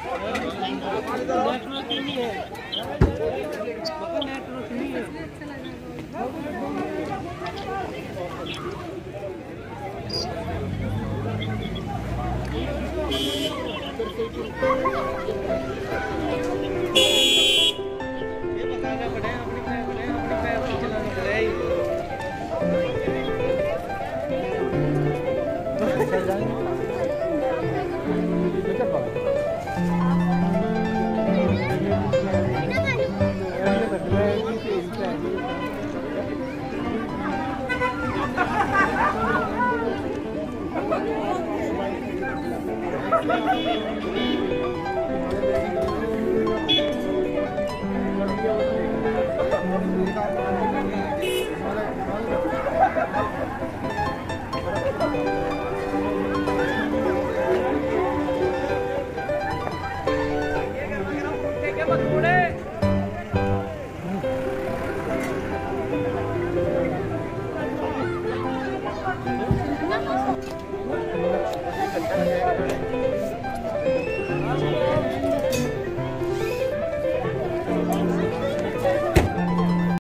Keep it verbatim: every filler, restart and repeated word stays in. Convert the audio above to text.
Network नहीं है, network नहीं है। ये बताना पड़ेगा, अपनी पैर पड़ेगा, अपनी पैर से चलाना पड़ेगा। Thank you.